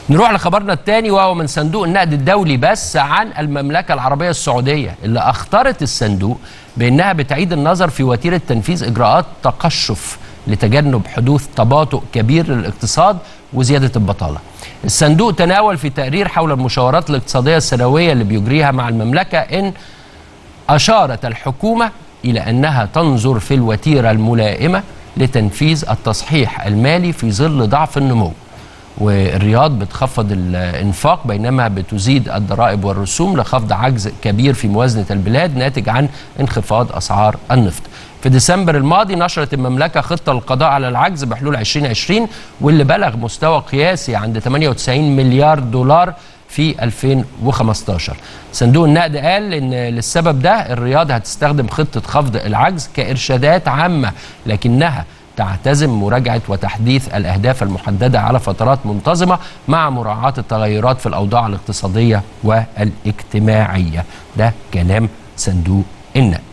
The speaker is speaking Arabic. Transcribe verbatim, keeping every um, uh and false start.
نروح لخبرنا الثاني وهو من صندوق النقد الدولي، بس عن المملكة العربية السعودية اللي أخطرت الصندوق بأنها بتعيد النظر في وتيرة تنفيذ إجراءات تقشف لتجنب حدوث تباطؤ كبير للاقتصاد وزيادة البطالة. الصندوق تناول في تقرير حول المشاورات الاقتصادية السنوية اللي بيجريها مع المملكة إن أشارت الحكومة إلى أنها تنظر في الوتيرة الملائمة لتنفيذ التصحيح المالي في ظل ضعف النمو، والرياض بتخفض الانفاق بينما بتزيد الضرائب والرسوم لخفض عجز كبير في موازنة البلاد ناتج عن انخفاض أسعار النفط. في ديسمبر الماضي نشرت المملكة خطة للقضاء على العجز بحلول ألفين وعشرين واللي بلغ مستوى قياسي عند ثمانية وتسعين مليار دولار في ألفين وخمستاشر. صندوق النقد قال ان للسبب ده الرياض هتستخدم خطة خفض العجز كإرشادات عامة، لكنها تعتزم مراجعة وتحديث الأهداف المحددة على فترات منتظمة مع مراعاة التغيرات في الأوضاع الاقتصادية والاجتماعية. ده كلام صندوق النقد.